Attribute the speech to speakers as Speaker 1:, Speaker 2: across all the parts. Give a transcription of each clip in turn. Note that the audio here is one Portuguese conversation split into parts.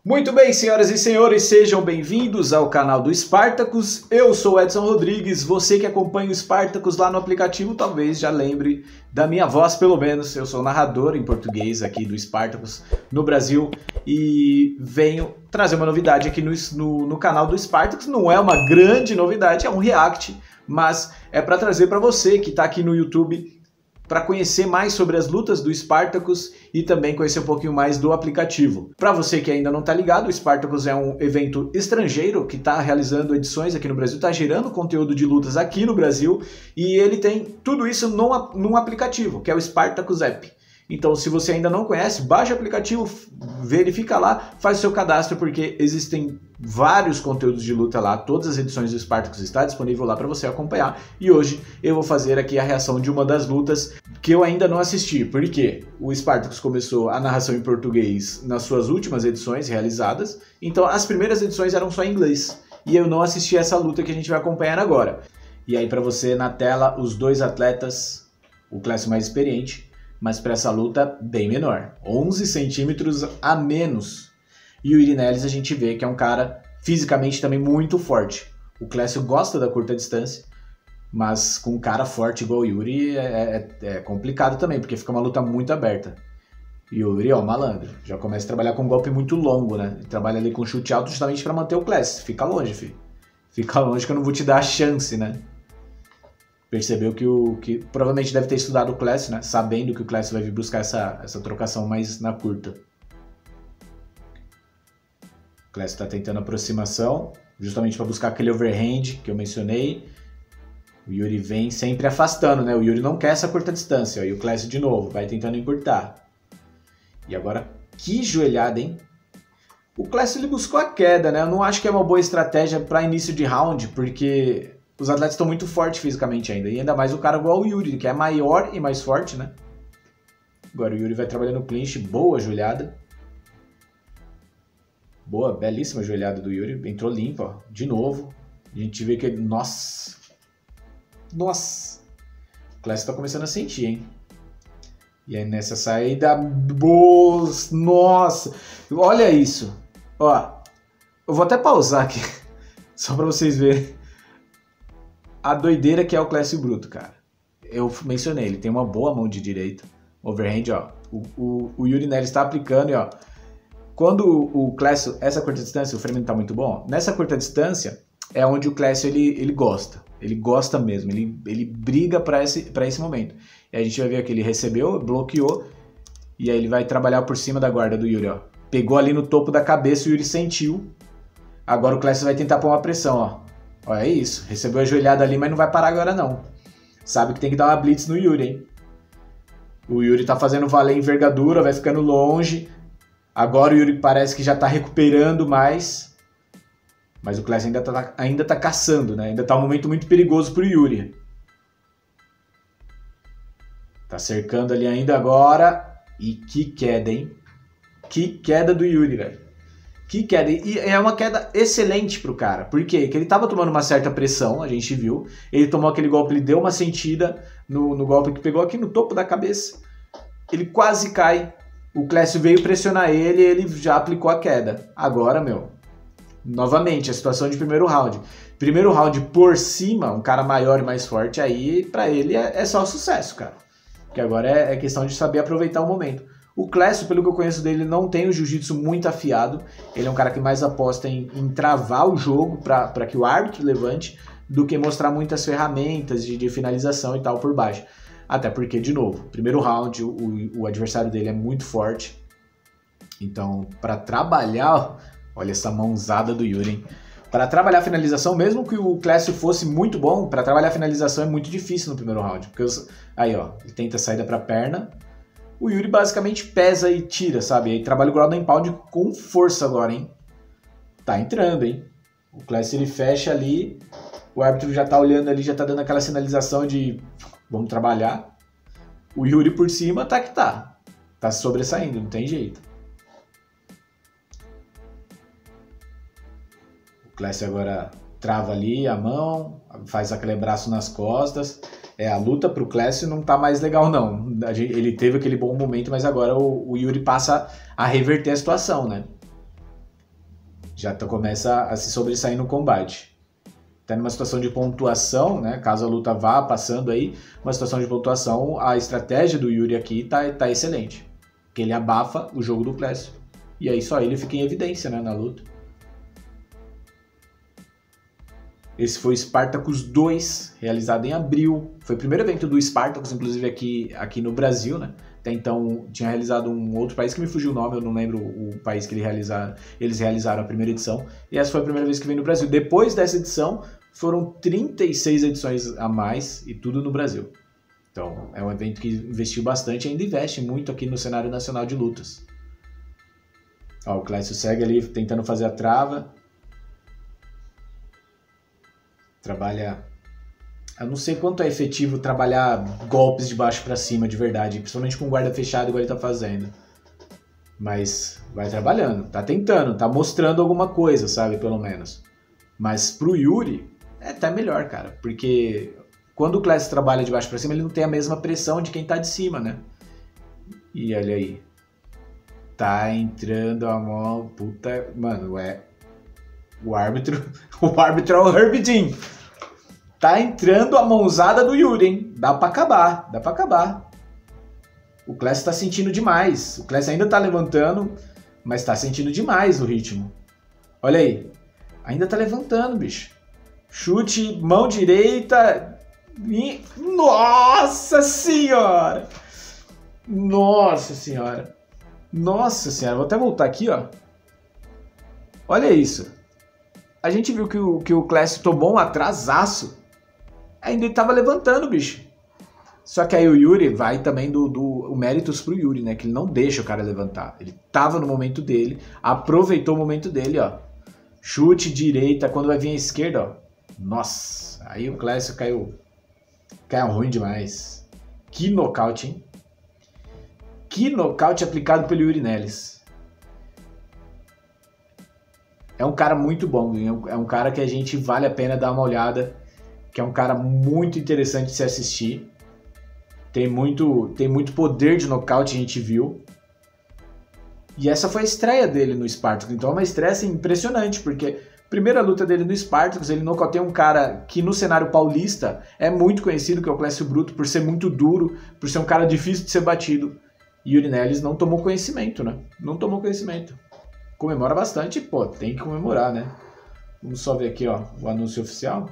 Speaker 1: Muito bem, senhoras e senhores, sejam bem-vindos ao canal do Spartacus. Eu sou Edson Rodrigues, você que acompanha o Spartacus lá no aplicativo talvez já lembre da minha voz, pelo menos. Eu sou narrador em português aqui do Spartacus no Brasil e venho trazer uma novidade aqui no canal do Spartacus. Não é uma grande novidade, é um react, mas é para trazer para você que está aqui no YouTube para conhecer mais sobre as lutas do Spartacus e também conhecer um pouquinho mais do aplicativo. Para você que ainda não está ligado, o Spartacus é um evento estrangeiro que está realizando edições aqui no Brasil, está gerando conteúdo de lutas aqui no Brasil e ele tem tudo isso num aplicativo, que é o Spartacus App. Então, se você ainda não conhece, baixa o aplicativo, verifica lá, faz o seu cadastro, porque existem vários conteúdos de luta lá, todas as edições do Spartacus está disponível lá para você acompanhar. E hoje eu vou fazer aqui a reação de uma das lutas que eu ainda não assisti, porque o Spartacus começou a narração em português nas suas últimas edições realizadas, então as primeiras edições eram só em inglês, e eu não assisti essa luta que a gente vai acompanhar agora. E aí para você na tela, os dois atletas, o classe mais experiente, mas para essa luta bem menor, 11 centímetros a menos. E o Yuri Nelis a gente vê que é um cara fisicamente também muito forte. O Clécio gosta da curta distância, mas com um cara forte igual o Yuri é complicado também, porque fica uma luta muito aberta. E o Yuri, ó, malandro, já começa a trabalhar com um golpe muito longo, né? Ele trabalha ali com chute alto justamente para manter o Clécio. Fica longe, filho. Fica longe que eu não vou te dar a chance, né? Percebeu que provavelmente deve ter estudado o Clécio, né? Sabendo que o Clécio vai vir buscar essa trocação mais na curta. O Clécio está tentando aproximação, justamente para buscar aquele overhand que eu mencionei. O Yuri vem sempre afastando, né? O Yuri não quer essa curta distância, ó, e o Clécio de novo vai tentando encurtar. E agora, que joelhada, hein? O Clécio ele buscou a queda, né? Eu não acho que é uma boa estratégia para início de round, porque os atletas estão muito fortes fisicamente ainda. E ainda mais o cara igual o Yuri, que é maior e mais forte, né? Agora o Yuri vai trabalhando no clinch. Boa joelhada. Boa, belíssima joelhada do Yuri. Entrou limpa, ó. De novo. A gente vê que ele... Nossa! Nossa! O Clécio tá começando a sentir, hein? E aí nessa saída... Nossa! Olha isso! Ó, eu vou até pausar aqui. Só pra vocês verem a doideira que é o Clécio Bruto, cara. Eu mencionei, ele tem uma boa mão de direita. Overhand, ó. O Yuri Nelis está aplicando e, ó. Quando o Clécio, essa curta distância, o frame tá muito bom. Nessa curta distância é onde o Clécio ele gosta. Ele gosta mesmo. Ele briga para esse momento. E a gente vai ver que ele recebeu, bloqueou. E aí ele vai trabalhar por cima da guarda do Yuri, ó. Pegou ali no topo da cabeça, o Yuri sentiu. Agora o Clécio vai tentar pôr uma pressão, ó. Olha isso, recebeu a joelhada ali, mas não vai parar agora não. Sabe que tem que dar uma blitz no Yuri, hein? O Yuri tá fazendo valer envergadura, vai ficando longe. Agora o Yuri parece que já tá recuperando mais. Mas o Clécio ainda tá caçando, né? Ainda tá um momento muito perigoso pro Yuri. Tá cercando ali ainda agora. E que queda, hein? Que queda do Yuri, velho. Que queda, e é uma queda excelente pro cara, por quê? Porque ele tava tomando uma certa pressão, a gente viu, ele tomou aquele golpe, ele deu uma sentida no golpe que pegou aqui no topo da cabeça, ele quase cai, o Clécio veio pressionar ele e ele já aplicou a queda. Agora, meu, novamente, a situação de primeiro round por cima, um cara maior e mais forte, aí pra ele é só sucesso, cara, porque agora é questão de saber aproveitar o momento. O Clécio, pelo que eu conheço dele, não tem o jiu-jitsu muito afiado. Ele é um cara que mais aposta em travar o jogo para que o árbitro levante do que mostrar muitas ferramentas de finalização e tal por baixo. Até porque, de novo, primeiro round, o adversário dele é muito forte. Então, para trabalhar... Olha essa mãozada do Yuri, hein? Para trabalhar a finalização, mesmo que o Clécio fosse muito bom, para trabalhar a finalização é muito difícil no primeiro round. Porque aí, ó, ele tenta a saída para a perna. O Yuri basicamente pesa e tira, sabe? Aí trabalha o ground and pound com força agora, hein? Tá entrando, hein? O Clécio ele fecha ali, o árbitro já tá olhando ali, já tá dando aquela sinalização de vamos trabalhar. O Yuri por cima tá que tá. Tá sobressaindo, não tem jeito. O Clécio agora trava ali a mão, faz aquele braço nas costas. A luta pro Clécio não tá mais legal não. Ele teve aquele bom momento, mas agora o Yuri passa a reverter a situação, né? já começa a se sobressair no combate. Tá numa situação de pontuação, né? Caso a luta vá passando aí, uma situação de pontuação, a estratégia do Yuri aqui tá excelente. Porque ele abafa o jogo do Clécio. E aí só ele fica em evidência, né, na luta. Esse foi o Spartacus 2, realizado em abril. Foi o primeiro evento do Spartacus, inclusive aqui no Brasil, né? Até então tinha realizado um outro país que me fugiu o nome, eu não lembro o país que eles realizaram a primeira edição. E essa foi a primeira vez que veio no Brasil. Depois dessa edição, foram 36 edições a mais, e tudo no Brasil. Então, é um evento que investiu bastante e ainda investe muito aqui no cenário nacional de lutas. Ó, o Clécio segue ali tentando fazer a trava. Trabalha... Eu não sei quanto é efetivo trabalhar golpes de baixo pra cima de verdade, principalmente com guarda fechado igual ele tá fazendo. Mas vai trabalhando, tá tentando, tá mostrando alguma coisa, sabe, pelo menos. Mas pro Yuri, tá melhor, cara, porque quando o Clécio trabalha de baixo pra cima, ele não tem a mesma pressão de quem tá de cima, né? E olha aí. Tá entrando a mão, puta... Mano, o árbitro é o Herbie Dean. Tá entrando a mãozada do Yuri, hein? Dá pra acabar. O Clécio tá sentindo demais. O Clécio ainda tá levantando, mas tá sentindo demais o ritmo. Olha aí. Ainda tá levantando, bicho. Chute, mão direita. E... Nossa senhora! Nossa senhora! Nossa senhora! Vou até voltar aqui, ó. Olha isso. A gente viu que o Clécio tomou um atrasaço. Ainda ele tava levantando, bicho. Só que aí o Yuri vai também o méritos pro Yuri, né? Que ele não deixa o cara levantar. Ele tava no momento dele, aproveitou o momento dele, ó. Chute direita, quando vai vir a esquerda, ó. Nossa, aí o Clécio caiu ruim demais. Que nocaute, hein? Que nocaute aplicado pelo Yuri Nelis. É um cara muito bom, é um cara que a gente vale a pena dar uma olhada, que é um cara muito interessante de se assistir. Tem muito poder de nocaute, a gente viu. E essa foi a estreia dele no Spartacus, então é uma estreia assim, impressionante, porque a primeira luta dele no Spartacus, ele nocauteia um cara que no cenário paulista é muito conhecido, que é o Clécio Bruto, por ser muito duro, por ser um cara difícil de ser batido. E Yuri Nelis não tomou conhecimento, né? Não tomou conhecimento. Comemora bastante, pô, tem que comemorar, né? Vamos só ver aqui, ó, o anúncio oficial.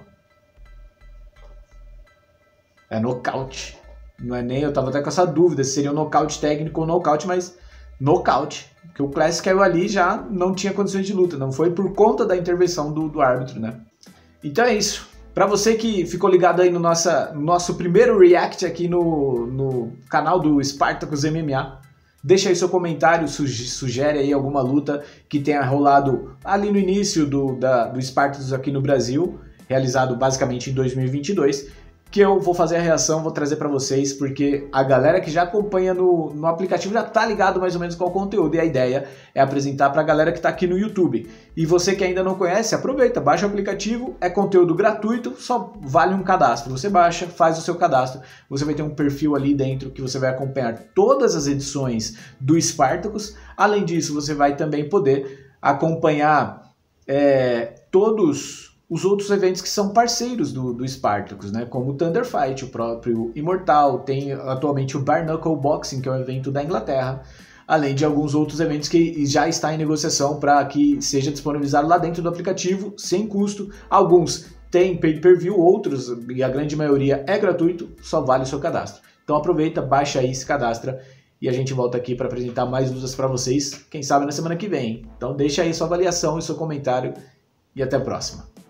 Speaker 1: É nocaute. Não é nem, eu tava até com essa dúvida se seria um nocaute técnico ou nocaute, mas nocaute. Porque o Clécio caiu ali já não tinha condições de luta, não foi por conta da intervenção do árbitro, né? Então é isso. Pra você que ficou ligado aí no nosso primeiro react aqui no canal do Spartacus MMA, deixa aí seu comentário, sugere aí alguma luta que tenha rolado ali no início do Spartacus aqui no Brasil, realizado basicamente em 2022, que eu vou fazer a reação, vou trazer para vocês, porque a galera que já acompanha no aplicativo já tá ligado mais ou menos com o conteúdo, e a ideia é apresentar para a galera que tá aqui no YouTube. E você que ainda não conhece, aproveita, baixa o aplicativo, é conteúdo gratuito, só vale um cadastro. Você baixa, faz o seu cadastro, você vai ter um perfil ali dentro que você vai acompanhar todas as edições do Spartacus. Além disso, você vai também poder acompanhar todos os outros eventos que são parceiros do Spartacus, né? Como o Thunder Fight, o próprio Imortal, tem atualmente o Bare Knuckle Boxing, que é um evento da Inglaterra, além de alguns outros eventos que já está em negociação para que seja disponibilizado lá dentro do aplicativo, sem custo. Alguns têm pay-per-view, outros, e a grande maioria é gratuito, só vale o seu cadastro. Então aproveita, baixa aí, se cadastra, e a gente volta aqui para apresentar mais lutas para vocês, quem sabe na semana que vem. Então deixa aí sua avaliação e seu comentário, e até a próxima.